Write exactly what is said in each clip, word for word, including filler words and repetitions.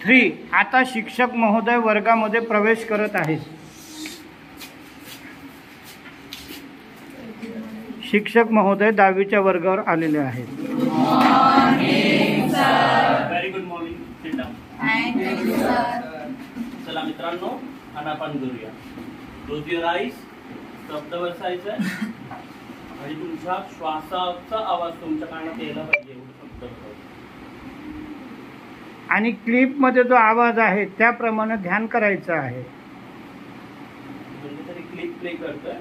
Three. आता शिक्षक महोदय वर्गामध्ये प्रवेश करत आहेत. शिक्षक महोदय दहावीच्या वर्गावर आलेले आहेत. Very good morning. Sit down. Thank you sir. चला मित्रांनो, आनापान करूया. Close your eyes. शब्द बसायचा आहे आणि तुमच्या श्वासाचा आवाज तुमच्या कानात यायला पाहिजे एवढं शब्द बसायचं. आणि क्लिप मध्ये जो आवाज आहे त्याप्रमाणे ध्यान करायचं आहे. म्हणजे तरी क्लिप प्ले करतोय.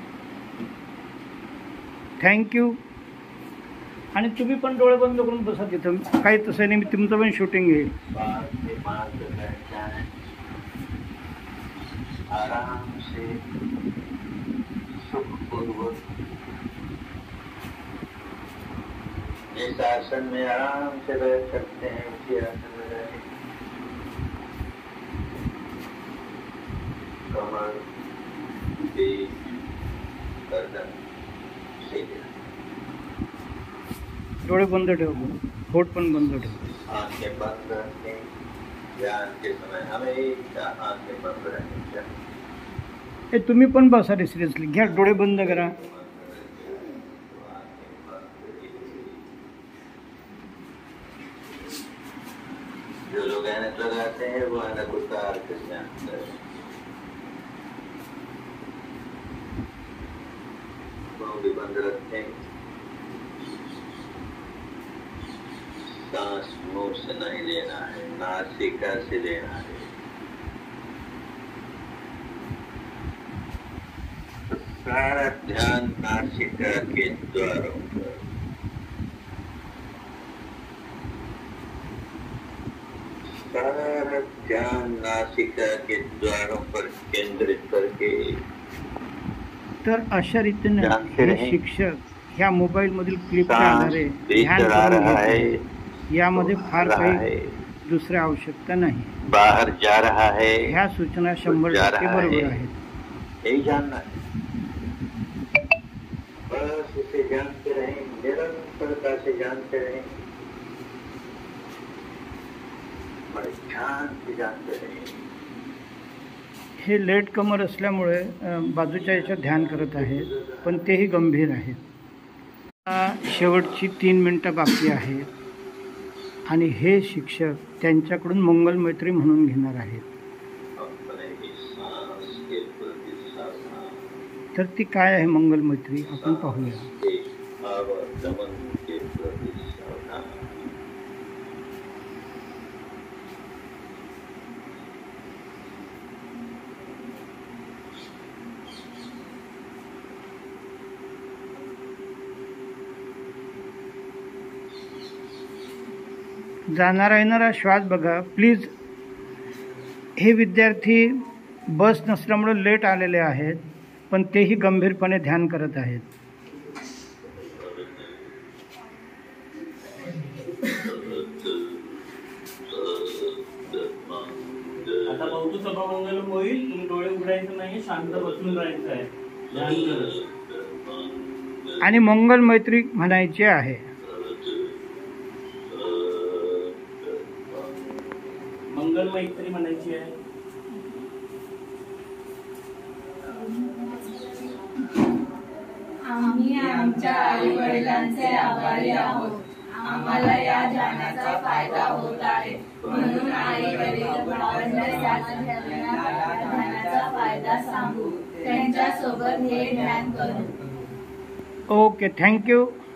थँक्यू. आणि तुम्ही पण डोळे बंद करून बसा तिथं. काही तसं नाही, तुमचं पण शूटिंग येईल. आराम से सुखपूर्वक जिस आसन में आराम से बैठ सकते हैं उसी आसन में रहें. कमर, पीठ, गर्दन सीधे. डोळे बंद ठेव, होठ पण बंद ठेव. आंखें बंद रखें. ध्यान के समय हमेशा आंखें बंद रखनी चाहिए. हे तुम्ही पण बसा रे, सिरियसली घ्या, डोळे बंद करा. जो लोग ऐनक लगाते हैं वो ऐनक उतार कर ध्यान करें. मुंह भी बंद रखें. सांस मुंह से नहीं लेना है, नासिका से लेना है. तो सारा ध्यान नासिका के द्वारों पर. सारा ध्यान नासिका के द्वारों पर केंद्रित करके. तर अशा रीतीने हे शिक्षक ह्या मोबाईल मधील क्लिप आधारे ध्यान आ रहा है. यामध्ये फार काही दुसऱ्या आवश्यकता नाही. बाहर जा रहा है. ह्या सूचना शंभर टक्के बरोबर आहेत. यही जानना है. बस इसे जानते रहें, निरंतरता से जानते रहें, बड़े ध्यान से जानते रहें. हे लेट कमर असल्यामुळे बाजूच्या याच्यात ध्यान करत आहेत, पण तेही गंभीर आहेत. शेवटची तीन मिनटं बाकी आहेत आणि हे शिक्षक त्यांच्याकडून मंगलमैत्री म्हणून घेणार आहेत. तर ती काय आहे मंगलमैत्री, आपण पाहूया. जाणारा येणारा श्वास बघा प्लीज. हे विद्यार्थी बस नसल्यामुळे लेट आलेले आहेत, पण तेही गंभीरपणे ध्यान करत आहेत. आता बहुतेक सभामंगल होईल. तुम्ही डोळे उघडायचे नाही, शांत बसून राहायचं आहे. आणि मंगल मैत्री म्हणायची आहे. मंगल मैत्री म्हणायची आहे. आम्ही आमच्या आई वडिलांचे आभारी आहोत. आम्हाला या ज्ञानाचा फायदा होत आहे, म्हणून आई वडील भावंड ज्ञानाचा फायदा सांगू, त्यांच्या सोबत हे ज्ञान करू. Okay, thank you.